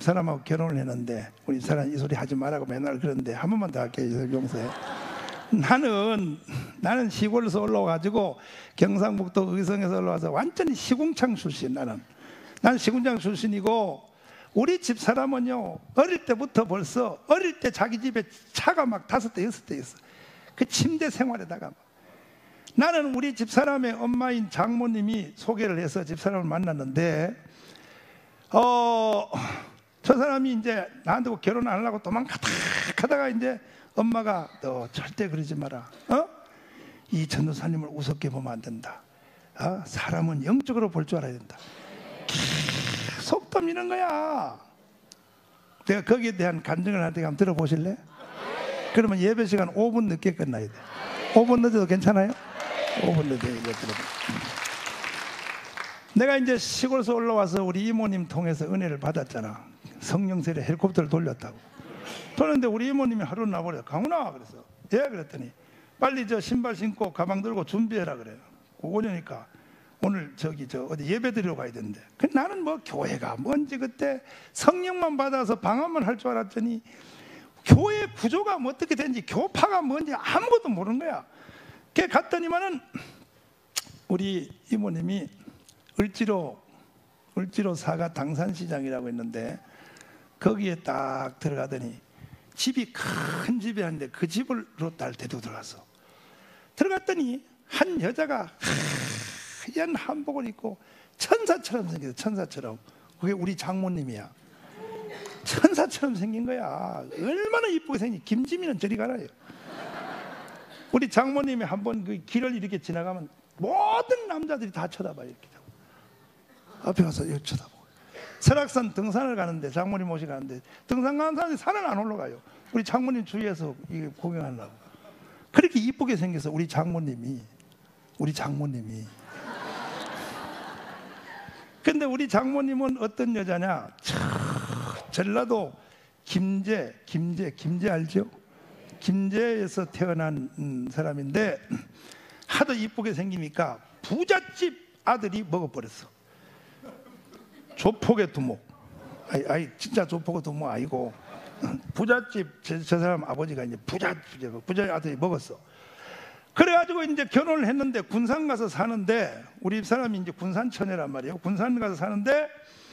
집사람하고 결혼을 했는데, 우리 집사람 이 소리 하지 말라고 맨날 그러는데 한 번만 더 할게요. 용서해. 나는 시골에서 올라와가지고 경상북도 의성에서 올라와서 완전히 시궁창 출신. 나는 시궁창 출신이고, 우리 집사람은요 어릴 때부터 벌써 어릴 때 자기 집에 차가 막 5대 6대 있어. 그 침대 생활에다가 나는 우리 집사람의 엄마인 장모님이 소개를 해서 집사람을 만났는데, 저 사람이 이제 나한테 결혼 안 하려고 도망가다가 이제 엄마가 너 절대 그러지 마라. 이 전도사님을 우습게 보면 안 된다. 사람은 영적으로 볼 줄 알아야 된다. 계속 떠미는 거야. 내가 거기에 대한 간증을 할 때 한번 들어보실래? 그러면 예배 시간 5분 늦게 끝나야 돼. 5분 늦어도 괜찮아요? 5분 늦게 들어봐. 내가 이제 시골에서 올라와서 우리 이모님 통해서 은혜를 받았잖아. 성령세례 헬리콥터를 돌렸다고. 돌렸는데 우리 이모님이 하루 나버려. 강훈아 그래서 예 그랬더니 빨리 저 신발 신고 가방 들고 준비해라 그래요. 오려니까 오늘 어디 예배 드리러 가야 되는데, 나는 뭐 교회가 뭔지 그때 성령만 받아서 방언만 할 줄 알았더니 교회 구조가 뭐 어떻게 되는지 교파가 뭔지 아무것도 모르는 거야. 걔 갔더니만은 우리 이모님이 을지로 사가 당산시장이라고 있는데 거기에 딱 들어가더니 집이 큰 집이 한데 그 집으로 날 데리고 들어갔더니 한 여자가 하얀 한복을 입고 천사처럼 생겼어. 천사처럼. 그게 우리 장모님이야. 천사처럼 생긴 거야. 얼마나 이쁘게 생긴. 김지민은 저리 가라요. 우리 장모님이 한번 그 길을 이렇게 지나가면 모든 남자들이 다 쳐다봐요. 이렇게 앞에 가서 이렇게 쳐다보고. 설악산 등산을 가는데, 장모님 모시고 가는데 등산 가는 사람이 산을 안 올라가요. 우리 장모님 주위에서 이게 구경하려고. 그렇게 이쁘게 생겨서 우리 장모님이 근데 우리 장모님은 어떤 여자냐? 전라도 김제 알죠? 김제에서 태어난 사람인데 하도 이쁘게 생기니까 부잣집 아들이 먹어버렸어. 조폭의 두목. 아이 진짜 조폭의 두목 아니고 부잣집 저 사람 아버지가 이제 부자 아들이 먹었어. 그래가지고 이제 결혼을 했는데 군산 가서 사는데, 우리 집사람이 이제 군산 처녀란 말이에요. 군산 가서 사는데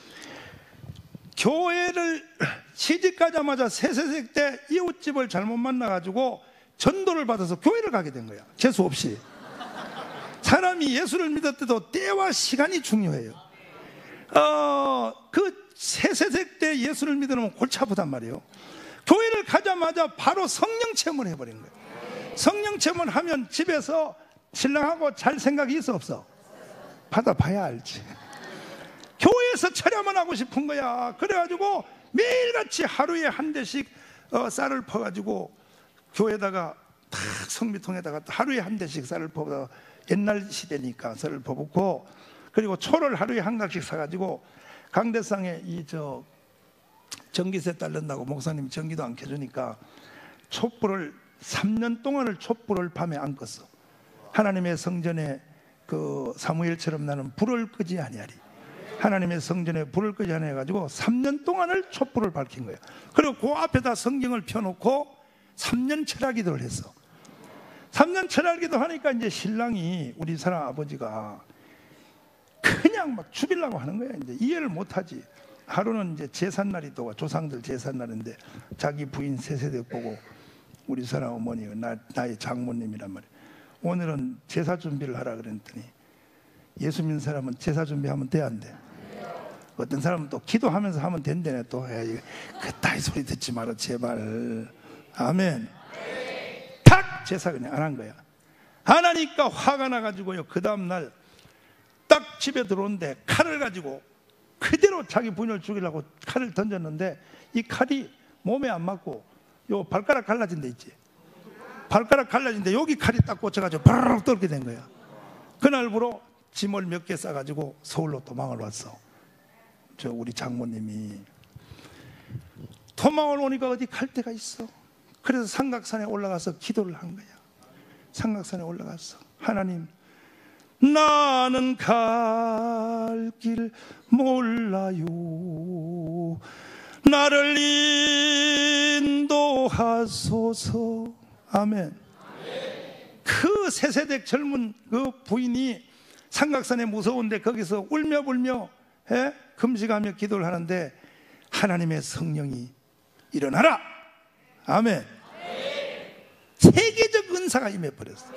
교회를 시집가자마자 세세색 때 이웃집을 잘못 만나가지고 전도를 받아서 교회를 가게 된 거야. 재수 없이. 사람이 예수를 믿을 때도 때와 시간이 중요해요. 그 세세색 때 예수를 믿으면 골치 아프단 말이에요. 교회를 가자마자 바로 성령 체험을 해버린 거예요. 성령 체험을 하면 집에서 신랑하고 잘 생각이 있어 없어? 받아봐야 알지. 교회에서 철야만 하고 싶은 거야. 그래가지고 매일같이 하루에 한 대씩 쌀을 퍼가지고 교회에다가 탁 성미통에다가 하루에 한 대씩 쌀을 퍼서, 옛날 시대니까 쌀을 퍼붓고, 그리고 초를 하루에 한 각씩 사가지고 강대상에 전기세 딸른다고 목사님이 전기도 안 켜주니까 촛불을 3년 동안을 촛불을 밤에 안 껐어. 하나님의 성전에 그 사무엘처럼 나는 불을 끄지 아니하리. 하나님의 성전에 불을 끄지 아니해 가지고 3년 동안을 촛불을 밝힌 거예요. 그리고 그 앞에다 성경을 펴놓고 3년 철야기도를 했어. 3년 철야기도 하니까 이제 신랑이, 우리 사람 아버지가 그냥 막 죽이려고 하는 거야. 이제 이해를 못하지. 하루는 이제 제삿날이 또 와, 조상들 제삿날인데 자기 부인 세세대 보고, 우리 사람 어머니가 나의 장모님이란 말이에요. 오늘은 제사 준비를 하라 그랬더니, 예수 믿는 사람은 제사 준비하면 돼 안 돼? 어떤 사람은 또 기도하면서 하면 된다네. 또 그따위 소리 듣지 마라 제발. 아멘. 탁 제사 그냥 안 한 거야. 안 하니까 화가 나가지고요, 그 다음날 딱 집에 들어오는데 칼을 가지고 그대로 자기 부인을 죽이려고 칼을 던졌는데, 이 칼이 몸에 안 맞고 요 발가락 갈라진 데 있지. 발가락 갈라진 데 여기 칼이 딱 꽂혀가지고 바르르 떨게 된 거야. 그날부로 짐을 몇 개 싸가지고 서울로 도망을 왔어. 우리 장모님이 도망을 오니까 어디 갈 데가 있어. 그래서 삼각산에 올라가서 기도를 한 거야. 삼각산에 올라가서, 하나님, 나는 갈 길 몰라요. 나를 인도하소서. 아멘. 그 세세댁 젊은 그 부인이 삼각산에 무서운데 거기서 울며 불며 금식하며 기도를 하는데 하나님의 성령이 일어나라. 아멘. 세계적 은사가 임해버렸어.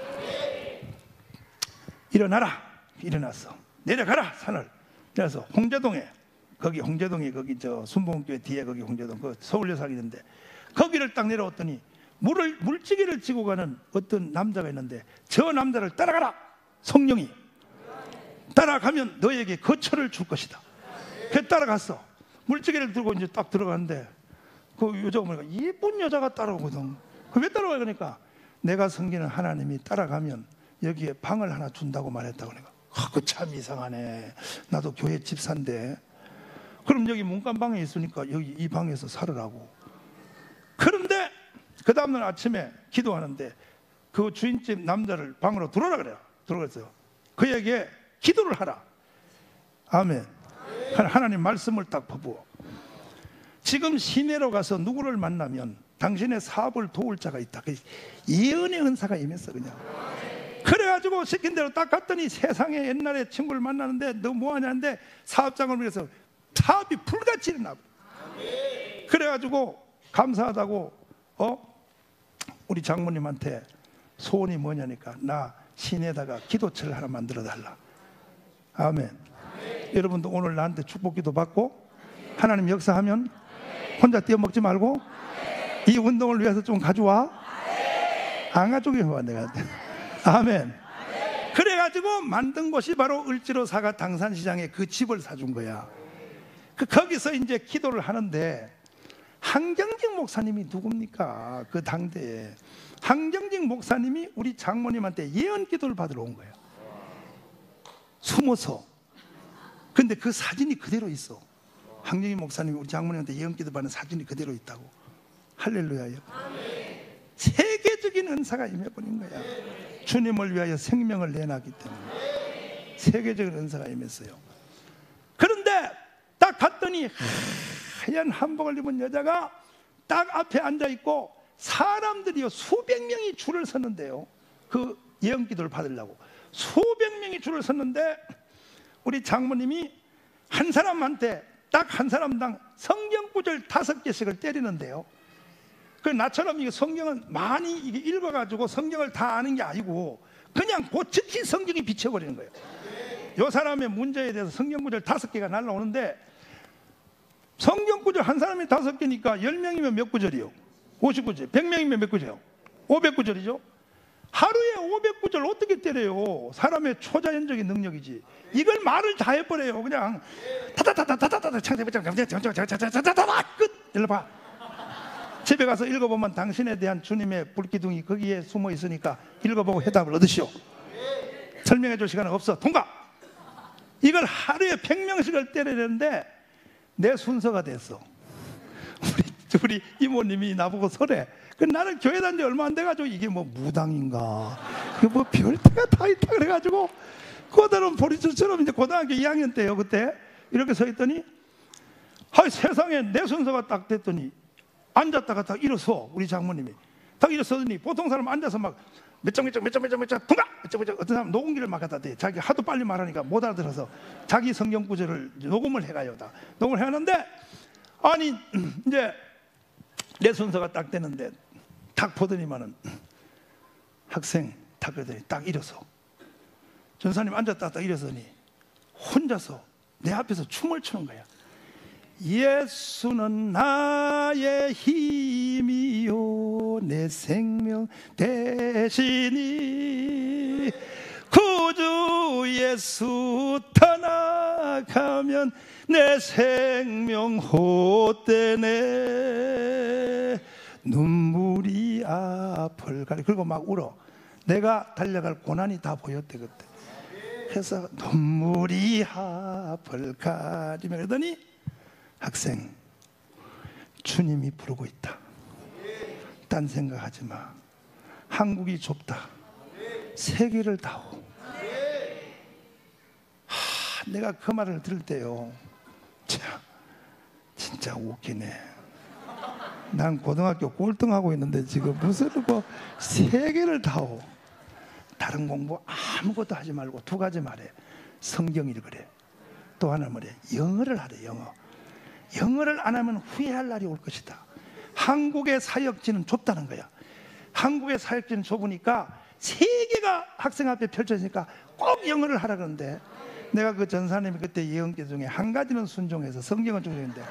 일어나라. 일어났어. 내려가라 산을. 그래서 홍제동에, 거기 홍제동이 거기 저 순복음교회 뒤에 거기 홍제동 그 서울여사가 있는데 거기를 딱 내려왔더니 물지개를 지고 가는 어떤 남자가 있는데 저 남자를 따라가라. 성령이 따라가면 너에게 거처를 줄 것이다. 그래서 따라갔어. 물지개를 들고 이제 딱 들어갔는데 그 여자가 보니까 예쁜 여자가 따라오거든. 왜 따라와요? 그러니까 내가 섬기는 하나님이 따라가면 여기에 방을 하나 준다고 말했다고. 그러니까 그 참 이상하네. 나도 교회 집사인데 그럼 여기 문간방에 있으니까 여기 이 방에서 살으라고. 그런데 그 다음날 아침에 기도하는데 그 주인집 남자를 방으로 들어오라 그래요. 들어갔어요. 그에게 기도를 하라. 아멘. 하나님 말씀을 딱 퍼부어. 지금 시내로 가서 누구를 만나면 당신의 사업을 도울 자가 있다. 예언의 은사가 임했어. 그냥 그래가지고 시킨 대로 딱 갔더니 세상에 옛날에 친구를 만나는데 너 뭐하냐는데 사업장을 위해서 사업이 불같이 일어나. 그래가지고 감사하다고 우리 장모님한테 소원이 뭐냐니까 나 시내에다가 기도처를 하나 만들어 달라. 아멘. 여러분도 오늘 나한테 축복기도 받고 하나님 역사하면 혼자 뛰어먹지 말고 이 운동을 위해서 좀 가져와. 안 가져오게 내가. 아멘. 그래가지고 만든 곳이 바로 을지로사가 당산시장에 그 집을 사준 거야. 거기서 이제 기도를 하는데 한경직 목사님이 누굽니까? 그 당대에 한경직 목사님이 우리 장모님한테 예언 기도를 받으러 온 거예요. 숨어서. 근데 그 사진이 그대로 있어. 한경직 목사님이 우리 장모님한테 예언 기도 받는 사진이 그대로 있다고. 할렐루야요. 세계적인 은사가 임해버린 거야. 주님을 위하여 생명을 내놨기 때문에 세계적인 은사가 임했어요. 그런데 딱 봤더니 하얀 한복을 입은 여자가 딱 앞에 앉아있고 사람들이요 수백 명이 줄을 섰는데요. 그 예언 기도를 받으려고 수백 명이 줄을 섰는데 우리 장모님이 한 사람한테 딱 한 사람당 성경 구절 5개씩을 때리는데요. 그 나처럼 이게 성경은 많이 이게 읽어가지고 성경을 다 아는 게 아니고 그냥 고치치 성경이 비춰버리는 거예요. 이 사람의 문제에 대해서 성경 구절 5개가 날라오는데 성경 구절 한 사람이 5개니까 10명이면 몇 구절이요? 50구절. 100명이면 몇 구절이요? 500구절이죠. 하루에 500구절 어떻게 때려요? 사람의 초자연적인 능력이지. 이걸 말을 다 해버려요. 그냥 타타타타타타타 끝. 일로 봐. 집에 가서 읽어보면 당신에 대한 주님의 불기둥이 거기에 숨어 있으니까 읽어보고 해답을 얻으시오. 설명해 줄 시간은 없어. 통과. 이걸 하루에 100명씩을 때려야 되는데 내 순서가 됐어. 우리 이모님이 나보고 설해. 나는 교회 다닌 지 얼마 안 돼가지고 이게 뭐 무당인가 뭐 별태가 다 있다 그래가지고 그들은 보리처럼 이제 고등학교 2학년 때요. 그때 이렇게 서 있더니 세상에 내 순서가 딱 됐더니 앉았다가 딱 일어서. 우리 장모님이 딱 일어서더니 보통 사람 앉아서 막 몇 장 통과 어떤 사람 녹음기를 막 갖다 대. 자기 하도 빨리 말하니까 못 알아들어서 자기 성경 구절을 녹음을 해가요. 다 녹음을 해하는데 아니 이제 내 순서가 딱 되는데 딱 보더니만은 학생 딱 그러더니 딱 일어서. 전사님 앉았다 딱 일어서니 혼자서 내 앞에서 춤을 추는 거야. 예수는 나의 힘이요 내 생명 대신이 구주 예수 떠나가면 내 생명 헛되네 눈물이 앞을 가리. 그리고 막 울어. 내가 달려갈 고난이 다 보였대 그때. 그래서 눈물이 앞을 가리며 그러더니 학생, 주님이 부르고 있다. 딴 생각하지 마. 한국이 좁다. 세계를 다오. 내가 그 말을 들을 때요, 참 진짜 진짜 웃기네. 난 고등학교 꼴등하고 있는데 지금 무슨 뭐 3개를 타오. 다른 공부 아무것도 하지 말고 2가지 말해. 성경 읽으래. 또 하나 뭐래? 영어를 하래. 영어를 안 하면 후회할 날이 올 것이다. 한국의 사역지는 좁다는 거야. 한국의 사역지는 좁으니까 세계가 학생 앞에 펼쳐지니까 꼭 영어를 하라 그러는데, 내가 그 전사님이 그때 예언계 중에 한 가지는 순종해서 성경은 중요한데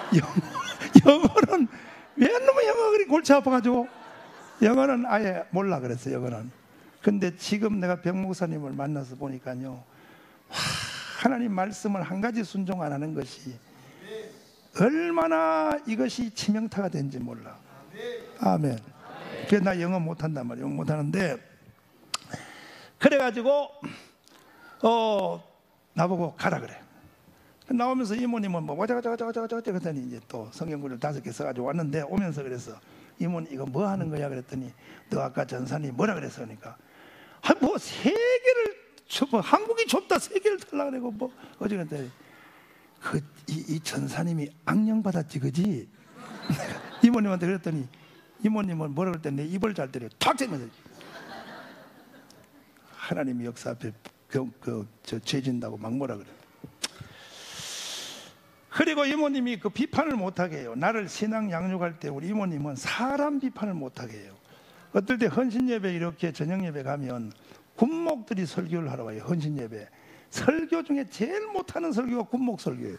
영어는 왜 너무 영어가 그리 골치 아파가지고 영어는 아예 몰라 그랬어요. 영어는. 근데 지금 내가 병 목사님을 만나서 보니까요, 하나님 말씀을 한 가지 순종 안 하는 것이 얼마나 이것이 치명타가 된지 몰라. 아멘. 그래서 나 영어 못한단 말이야. 영어 못하는데, 그래가지고 나보고 가라 그래. 나오면서 이모님은 뭐 와자 그랬더니 이제 또 성경구를 5개 써가지고 왔는데, 오면서 그래서 이모님 이거 뭐 하는 거야 그랬더니, 너 아까 전사님 뭐라 그랬어? 그러니까 뭐 3개를 뭐 한국이 좁다 3개를 달라 그러고 뭐 어제 그랬더니 이 전사님이 악령 받았지 그지? 이모님한테 그랬더니 이모님은 뭐라 그랬더니 내 입을 잘 때려 탁 때면서 하나님의 역사 앞에 죄진다고 막 뭐라 그래. 그리고 이모님이 그 비판을 못하게 해요. 나를 신앙 양육할 때 우리 이모님은 사람 비판을 못하게 해요. 어떨 때 헌신예배 이렇게 저녁예배 가면 군목들이 설교를 하러 와요. 헌신예배 설교 중에 제일 못하는 설교가 군목 설교예요.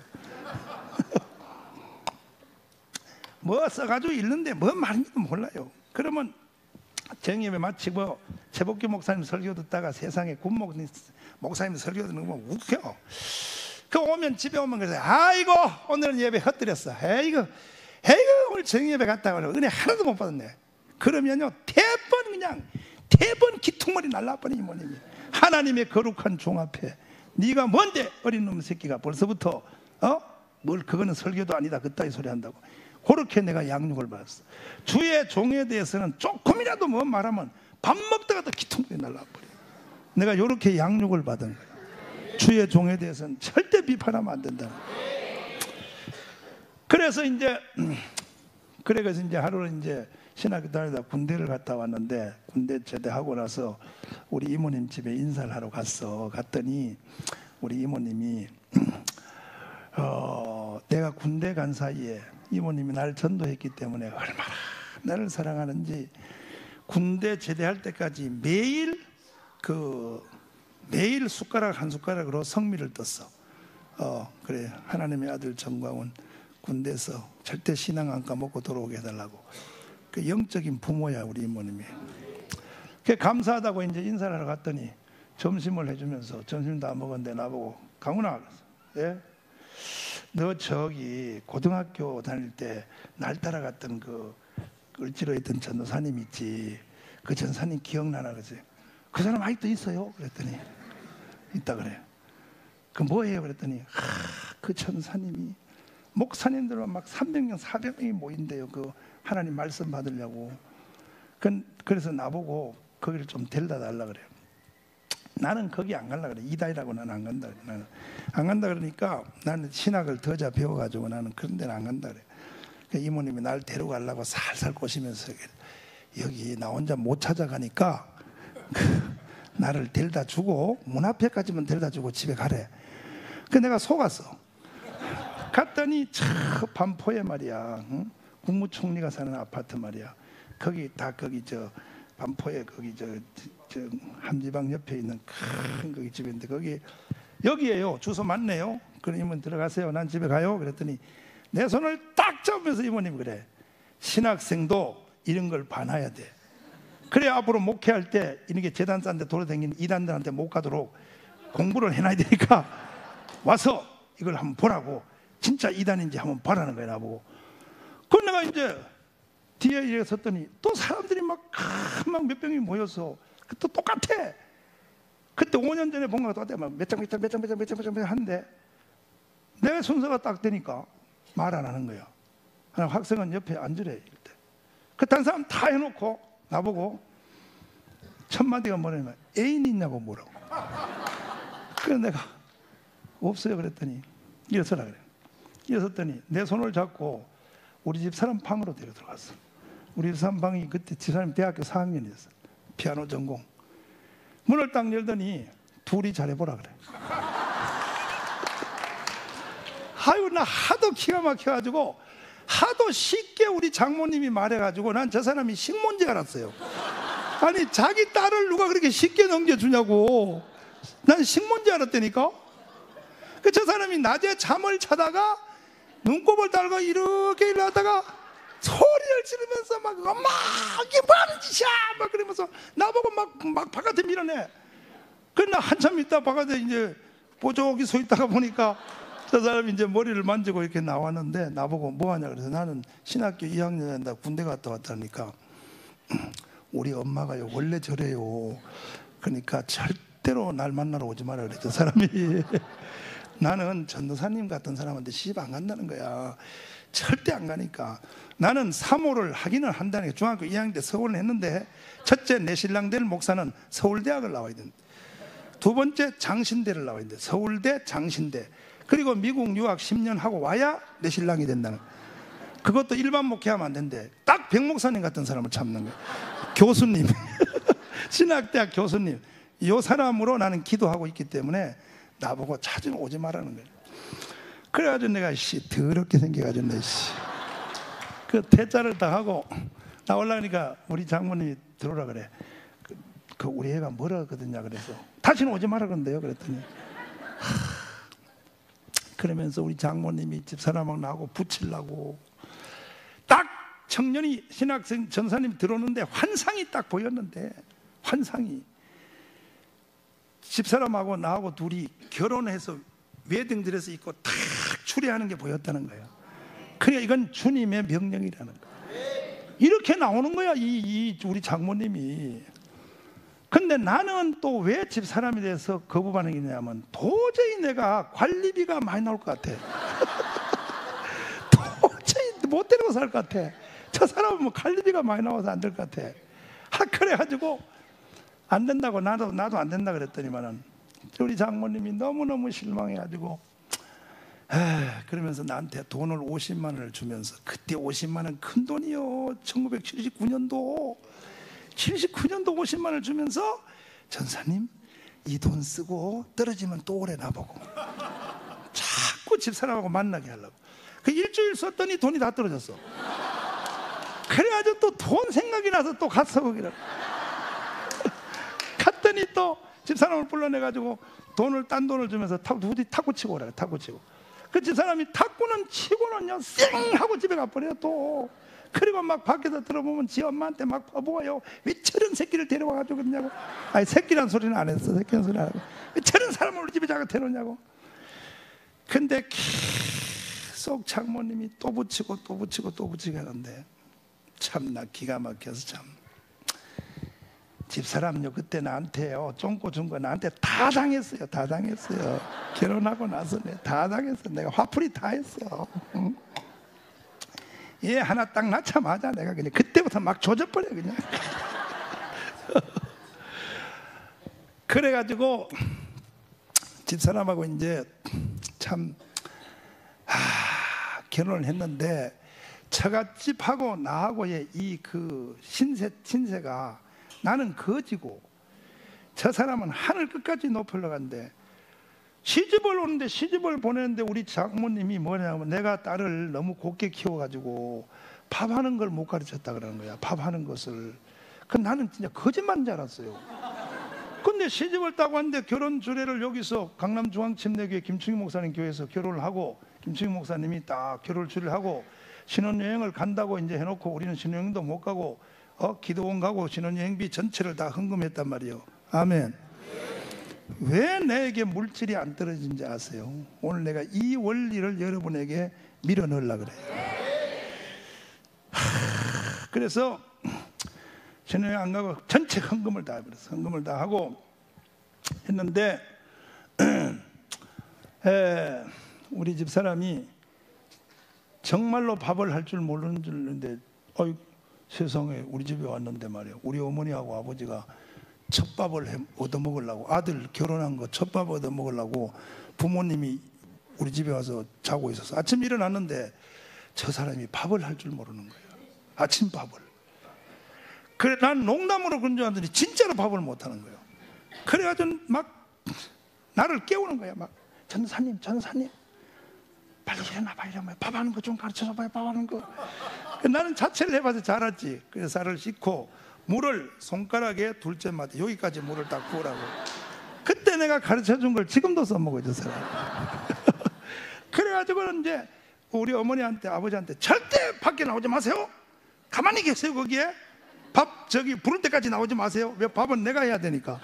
뭐 써가지고 읽는데 뭐 말인지도 몰라요. 그러면 정예배 마치고 최복기 목사님 설교 듣다가 세상에 군목 목사님 설교 듣는 거 웃겨. 그 오면 집에 오면 그래서 아이고 오늘은 예배 헛들였어. 에이구 오늘 정예배 갔다 오면 은혜 하나도 못 받았네. 그러면요 대번 기퉁머리 날라버린 이모님이 하나님의 거룩한 종 앞에 네가 뭔데 어린 놈 새끼가 벌써부터 뭘 그거는 설교도 아니다 그따위 소리 한다고. 그렇게 내가 양육을 받았어. 주의 종에 대해서는 조금이라도 뭐 말하면 밥 먹다가도 기퉁머리 날라버려. 내가 이렇게 양육을 받은 거야. 주의 종에 대해서는 절대 비판하면 안 된다. 그래서 이제 하루는 이제 신학교 다니다 군대를 갔다 왔는데, 군대 제대하고 나서 우리 이모님 집에 인사를 하러 갔더니 우리 이모님이 내가 군대 간 사이에 이모님이 나를 전도했기 때문에 얼마나 나를 사랑하는지 군대 제대할 때까지 매일 숟가락 한 숟가락으로 성미를 떴어. 그래 하나님의 아들 정광훈 군대에서 절대 신앙 안 까먹고 돌아오게 해달라고. 그 영적인 부모야 우리 이모님이. 그 감사하다고 이제 인사를 하러 갔더니 점심을 해주면서 점심도 안 먹었는데 나보고 강훈아, 예? 너 저기 고등학교 다닐 때 날 따라갔던 그 을지로에 있던 전도사님 있지? 그 전사님 기억나나 그러지? 그 사람 아직도 있어요? 그랬더니 있다 그래. 그 뭐예요? 그랬더니 그 전사님이 목사님들은 막 300명 400명이 모인대요. 그 하나님 말씀 받으려고. 그래서 나보고 거기를 좀 데려다 달라 그래요. 나는 거기 안 갈라 그래. 이다이라고 나는 안 간다 그래. 나는 안 간다 그러니까 나는 신학을 더 잘 배워가지고 나는 그런 데는 안 간다 그래. 그러니까 이모님이 날 데려가려고 살살 꼬시면서 여기 나 혼자 못 찾아가니까 나를 데려다 주고 문 앞에까지만 데려다 주고 집에 가래. 그 내가 속았어. 갔더니 저 반포에 말이야, 응? 국무총리가 사는 아파트 말이야. 거기 저 반포에 거기 저 함지방 옆에 있는 큰 거기 집인데 거기 여기에요. 주소 맞네요. 그러면 들어가세요. 난 집에 가요. 그랬더니 내 손을 딱 잡으면서 이모님 그래. 신학생도 이런 걸 봐놔야 돼. 그래 앞으로 목회할 때 이렇게 재단 싼데 돌아다니는 이단들한테 못 가도록 공부를 해놔야 되니까 와서 이걸 한번 보라고. 진짜 이단인지 한번 봐라는 거야 나보고. 그 내가 이제 뒤에 이렇게 섰더니 또 사람들이 막 몇 병이 모여서 또 똑같아. 그때 5년 전에 본 거가 똑같아. 몇 장 하는데 내 순서가 딱 되니까 말 안 하는 거야. 학생은 옆에 앉으래. 이럴 때. 그딴 사람 다 해놓고 나보고 첫 마디가 뭐냐면 애인 있냐고 물어. 그래서 내가 없어요 그랬더니 일어서라 그래. 일어섰더니 내 손을 잡고 우리 집 사람 방으로 데려 들어갔어. 우리 집 사람 방이 그때 집사람 대학교 4학년이었어. 피아노 전공. 문을 딱 열더니 둘이 잘해보라 그래. 아유, 나 하도 기가 막혀가지고 하도 쉽게 우리 장모님이 말해가지고 난 저 사람이 식모인지 알았어요. 아니, 자기 딸을 누가 그렇게 쉽게 넘겨주냐고. 난 식모인지 알았다니까. 저 사람이 낮에 잠을 자다가 눈곱을 달고 이렇게 일어나다가 소리를 지르면서 막 엄마 이게 뭐하는 짓이야 막 그러면서 나보고 막 바깥에 밀어내. 그래 나 한참 있다 바깥에 이제 보조기 서 있다가 보니까 저 사람이 이제 머리를 만지고 이렇게 나왔는데 나보고 뭐하냐 그래서 나는 신학교 2학년 된다 군대 갔다 왔다니까 우리 엄마가요 원래 저래요. 그러니까 절대로 날 만나러 오지 마라 그래 저 사람이. 나는 전도사님 같은 사람한테 시집 안 간다는 거야. 절대 안 가니까. 나는 사모를 하기는 한다는 게 중학교 2학년 때 서울을 했는데 첫째 내 신랑 될 목사는 서울대학을 나와야 된다. 두 번째 장신대를 나와야 된다. 서울대 장신대. 그리고 미국 유학 10년 하고 와야 내 신랑이 된다는 거야. 그것도 일반 목회하면 안 된대. 딱 백목사님 같은 사람을 참는 거야. 교수님 신학대학 교수님. 이 사람으로 나는 기도하고 있기 때문에 나보고 찾으면 오지 말라는 거야. 그래가지고 내가 더럽게 생겨가지고 그 퇴짜를 딱 하고 나오려니까 우리 장모님이 들어오라 그래. 그 우리 애가 뭐라 그러거든요. 그래서 다시는 오지 말라 그런대요. 그랬더니 그러면서 우리 장모님이 집사람하고 나하고 붙이려고 딱 청년이 신학생 전사님 들어오는데 환상이 딱 보였는데 환상이 집사람하고 나하고 둘이 결혼해서 웨딩드레스 입고 탁 추리하는 게 보였다는 거예요. 그러니까 이건 주님의 명령이라는 거예요. 이렇게 나오는 거야 이 우리 장모님이. 근데 나는 또 왜 집사람이 돼서 거부 반응이냐면 도저히 내가 관리비가 많이 나올 것 같아. 도저히 못 데리고 살 것 같아. 저 사람은 뭐 관리비가 많이 나와서 안 될 것 같아. 그래가지고 안 된다고 나도 안 된다 그랬더니만은 우리 장모님이 너무너무 실망해가지고 그러면서 나한테 돈을 50만 원을 주면서 그때 50만 원 큰 돈이요. 1979년도 50만 원을 주면서 전사님 이 돈 쓰고 떨어지면 또 오래 나보고 자꾸 집사람하고 만나게 하려고. 그 일주일 썼더니 돈이 다 떨어졌어. 그래가지고 또 돈 생각이 나서 또 갔어 거기를. 갔더니 또 집사람을 불러내가지고 딴 돈을 주면서 탁구 치고 오라. 탁구 치고. 그 집사람이 탁구는 치고는요 쌩 하고 집에 가버려요 또. 그리고 막 밖에서 들어보면 지 엄마한테 막 바보가요 왜 저런 새끼를 데려와가지고 그러냐고. 아니 새끼란 소리는 안 했어. 새끼란 소리 안 하고 왜 저런 사람을 우리 집에 자꾸 데려오냐고. 근데 계속 장모님이 또 붙이고 하는데 참나 기가 막혀서 참. 집사람요 그때 나한테요 쫑꼬 준 거 나한테 다 당했어요. 다 당했어요. 결혼하고 나서 다 당했어. 내가 화풀이 다 했어. 응? 얘 하나 딱 낳자마자 내가 그냥 그때부터 막 조져버려 그냥. 그래가지고 집사람하고 이제 참 결혼을 했는데 처갓집하고 나하고의 이 그 신세가 나는 거지고 저 사람은 하늘 끝까지 높으러 간대. 시집을 오는데 시집을 보내는데 우리 장모님이 뭐냐면 내가 딸을 너무 곱게 키워가지고 밥하는 걸 못 가르쳤다 그러는 거야. 밥하는 것을. 그 나는 진짜 거짓말인 줄 알았어요. 근데 시집을 따고 왔는데 결혼 주례를 여기서 강남중앙침례교회 김충희 목사님 교회에서 결혼을 하고 김충희 목사님이 딱 결혼 주례를 하고 신혼여행을 간다고 이제 해놓고 우리는 신혼여행도 못 가고 기도원 가고 신혼여행비 전체를 다 헌금했단 말이에요. 아멘. 왜 내게 물질이 안 떨어진지 아세요? 오늘 내가 이 원리를 여러분에게 밀어넣으려고 그래요. 그래서 신혼여행 안 가고 전체 헌금을 다 해버렸어. 헌금을 다 하고 했는데 우리 집사람이 정말로 밥을 할 줄 모르는 줄 알았는데 세상에 우리 집에 왔는데 말이에요. 우리 어머니하고 아버지가 첩밥을 얻어먹으려고 아들 결혼한 거 첩밥 얻어먹으려고 부모님이 우리 집에 와서 자고 있어서 아침 일어났는데 저 사람이 밥을 할 줄 모르는 거예요. 아침밥을. 그래 난 농담으로 그런 줄 알았더니 진짜로 밥을 못 하는 거예요. 그래가지고 막 나를 깨우는 거야. 막 전사님 빨리 일어나봐. 밥 하는 거 좀 가르쳐줘봐요. 밥 하는 거. 나는 자체를 해봐서 잘 알았지. 그래서 쌀을 씻고 물을 손가락에 둘째마다 여기까지 물을 딱 부으라고. 그때 내가 가르쳐준 걸 지금도 써먹어요, 저 사람. 그래가지고 이제 우리 어머니한테 아버지한테 절대 밖에 나오지 마세요. 가만히 계세요. 거기에 밥 저기 부를 때까지 나오지 마세요. 왜? 밥은 내가 해야 되니까.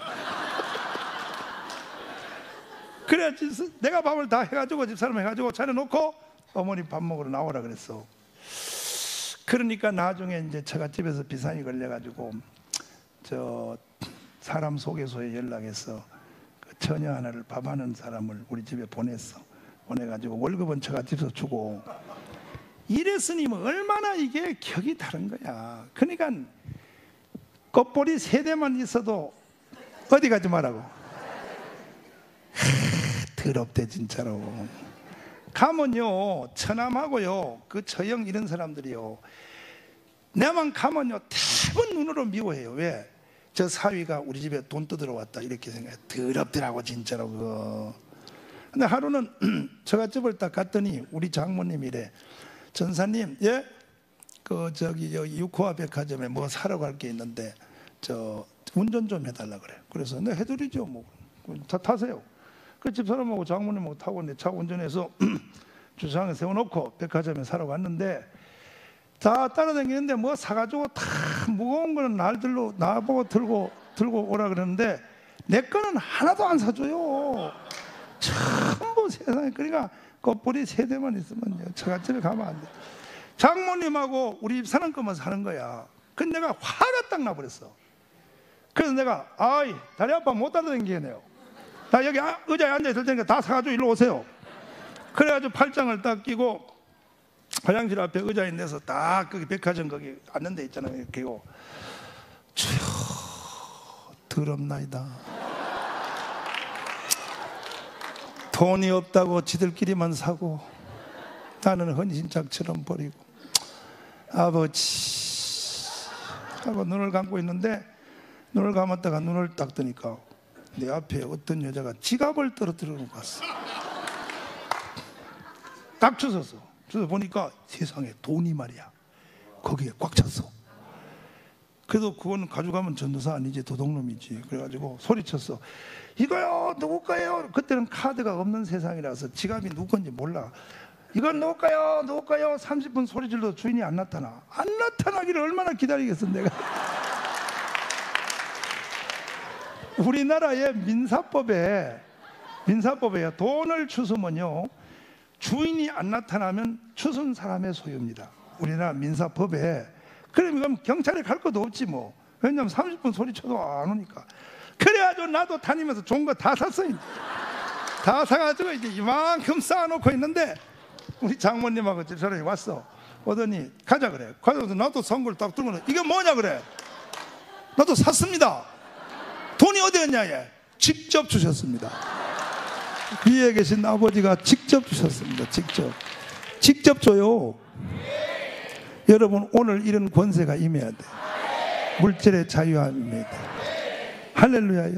그래야지. 내가 밥을 다 해가지고 집사람 해가지고 차려놓고 어머니 밥 먹으러 나오라 그랬어. 그러니까 나중에 이제 처갓집에서 비상이 걸려가지고 저 사람 소개소에 연락해서 그 처녀 하나를 밥하는 사람을 우리 집에 보내가지고 월급은 처갓집에서 주고. 이랬으니 뭐 얼마나 이게 격이 다른 거야. 그러니까 껍보리 3대만 있어도 어디 가지 말라고. 더럽대 진짜로. 가면요 처남하고요 그 처형 이런 사람들이요 내만 가면요 대부분 눈으로 미워해요. 왜? 저 사위가 우리 집에 돈 뜯으러 왔다 이렇게 생각해. 더럽더라고 진짜로 그거. 근데 하루는 처갓집을 딱 갔더니 우리 장모님이래. 전사님, 예? 그 저기 여기 유코아 백화점에 뭐 사러 갈 게 있는데 저 운전 좀 해달라 그래. 그래서 내가 해드리죠. 뭐 타세요. 그 집사람하고 장모님하고 타고 내 차 운전해서 주차장에 세워놓고 백화점에 사러 갔는데 다 따라다니는데 뭐 사가지고 다 무거운 거는 날들로 나보고 들고 오라 그러는데 내 거는 하나도 안 사줘요. 전부 세상에. 그러니까 껍보리 3대만 있으면 처갓집에 가면 안 돼. 장모님하고 우리 집 사는 것만 사는 거야. 근데 내가 화가 딱 나버렸어. 그래서 내가 아이 다리 아파 못 따라다니겠네요. 나 여기 의자에 앉아있을 테니까 다 사가지고 일로 오세요. 그래가지고 팔짱을 딱 끼고 화장실 앞에 의자에 내서 딱 거기 백화점 거기 앉는 데 있잖아요. 이렇게 고 주여 더럽나이다. 돈이 없다고 지들끼리만 사고 나는 헌신짝처럼 버리고 아버지 하고 눈을 감고 있는데 눈을 감았다가 눈을 딱 뜨니까 내 앞에 어떤 여자가 지갑을 떨어뜨려 놓고 왔어. 딱 주웠어. 주워 보니까 세상에 돈이 말이야 거기에 꽉 찼어. 그래도 그건 가져가면 전도사 아니지 도둑놈이지. 그래가지고 소리쳤어. 이거요 누구 거예요? 그때는 카드가 없는 세상이라서 지갑이 누구 건지 몰라. 이건 누구 거요? 누구 거요? 30분 소리 질러도 주인이 안 나타나. 안 나타나기를 얼마나 기다리겠어 내가. 우리나라의 민사법에 돈을 주우면요 주인이 안 나타나면 주운 사람의 소유입니다. 우리나라 민사법에. 그럼 경찰에 갈 것도 없지 뭐. 왜냐면 30분 소리쳐도 안 오니까. 그래가지고 나도 다니면서 좋은 거 다 샀어. 이제. 다 사가지고 이제 이만큼 쌓아놓고 있는데 우리 장모님하고 집사람이 왔어. 오더니 가자 그래. 가져서 나도 산 걸 딱 들고 이게 뭐냐 그래. 나도 샀습니다. 돈이 어디였냐 얘. 직접 주셨습니다. 위에 계신 아버지가 직접 주셨습니다. 직접 줘요. 여러분 오늘 이런 권세가 임해야 돼. 물질의 자유함이 돼. 할렐루야요.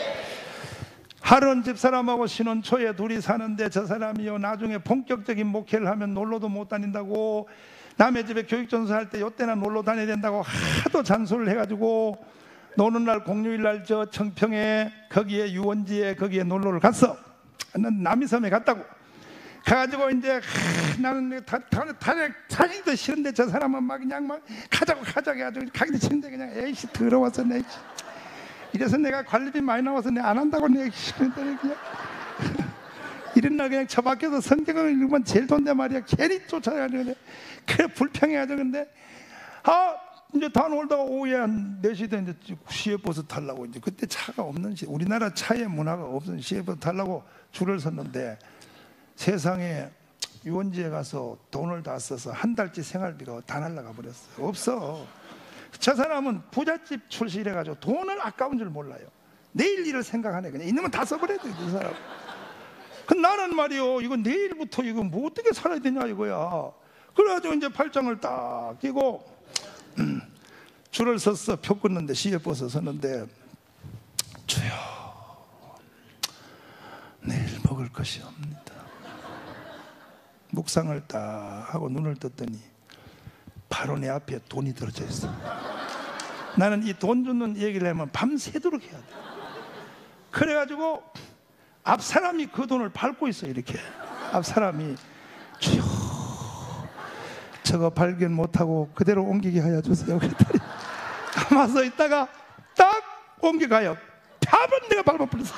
하루는 집사람하고 신혼 초에 둘이 사는데 저 사람이요 나중에 본격적인 목회를 하면 놀러도 못 다닌다고 남의 집에 교육전수 할 때 요때나 놀러 다녀야 된다고 하도 잔소리를 해가지고 노는 날 공휴일날 저 청평에 거기에 유원지에 거기에 놀러를 갔어. 남이섬에 갔다고. 가가지고 이제 나는 다니기도 싫은데 저 사람은 막 그냥 막 가자고 해가지고 가기도 싫은데 그냥 에이씨 더러워서 내 이래서 내가 관리비 많이 나와서 내가 안 한다고 내가 싫은데 그냥 이런 날 그냥 저 밖에서 성경을 읽으면 제일 돈데 말이야. 괜히 쫓아가지고 그래 불평해가지고 근데 이제 다 놀다가 오후에 한 4시 돼 이제 시외버스 타려고 이제 그때 차가 없는 시 우리나라 차의 문화가 없는 시외버스 타려고 줄을 섰는데 세상에 유원지에 가서 돈을 다 써서 한 달치 생활비가 다 날라가 버렸어요. 없어. 저 사람은 부잣집 출신이라 가지고 돈을 아까운 줄 몰라요. 내일 일을 생각하네. 그냥 있는 건 다 써버려야 돼. 그 사람. 그 나는 말이요, 이거 내일부터 이거 뭐 어떻게 살아야 되냐 이거야. 그래가지고 이제 팔짱을 딱 끼고 줄을 섰어. 표 끊는데, 시에 벗어 섰는데, 주여, 내일 먹을 것이 없습니다. 묵상을 딱 하고 눈을 떴더니 바로 내 앞에 돈이 들어져 있어. 나는 이 돈 주는 얘기를 하면 밤새도록 해야 돼. 그래가지고 앞 사람이 그 돈을 밟고 있어. 이렇게 앞 사람이, 주여, 저거 발견 못하고 그대로 옮기게 하여 주세요. 그랬더니 가만서 있다가 딱 옮겨가요. 밥은 내가 밟아버렸어.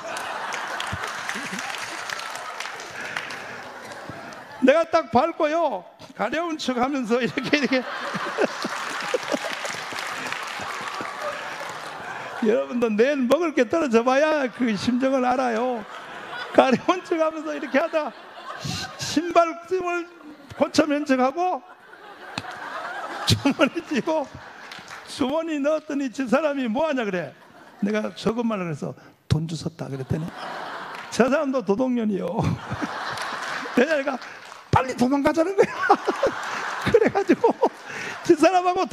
내가 딱 밟고요, 가려운 척 하면서 이렇게 여러분도 내일 먹을 게 떨어져 봐야 그 심정을 알아요. 가려운 척 하면서 이렇게 하다 신발끈을 고쳐 면책하고 주머니 쥐고 주머니 넣었더니 저 사람이 뭐하냐 그래. 내가 저것만 그래서 돈 주웠다 그랬더니 저 사람도 도둑년이요. 내가 빨리 도망가자는 거야. 그래가지고 저 사람하고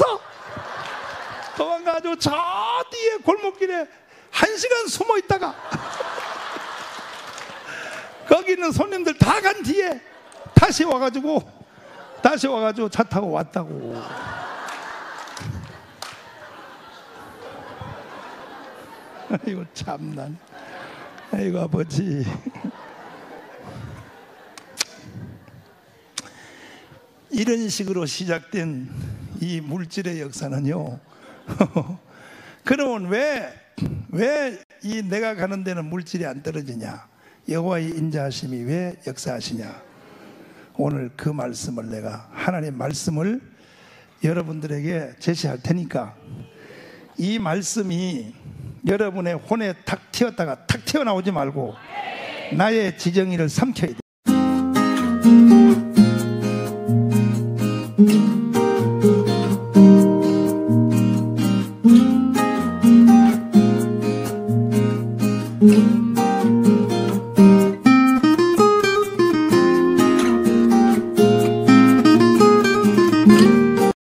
도망가가지고 저 뒤에 골목길에 1시간 숨어 있다가 거기 있는 손님들 다 간 뒤에 다시 와가지고 차 타고 왔다고. 아이고 참난. 아이고 아버지. 이런 식으로 시작된 이 물질의 역사는요. 그러면 왜 이 내가 가는 데는 물질이 안 떨어지냐? 여호와의 인자하심이 왜 역사하시냐? 오늘 그 말씀을, 내가 하나님 말씀을 여러분들에게 제시할 테니까 이 말씀이 여러분의 혼에 탁 튀었다가 탁 튀어나오지 말고 나의 지정의를 삼켜야 돼. 음.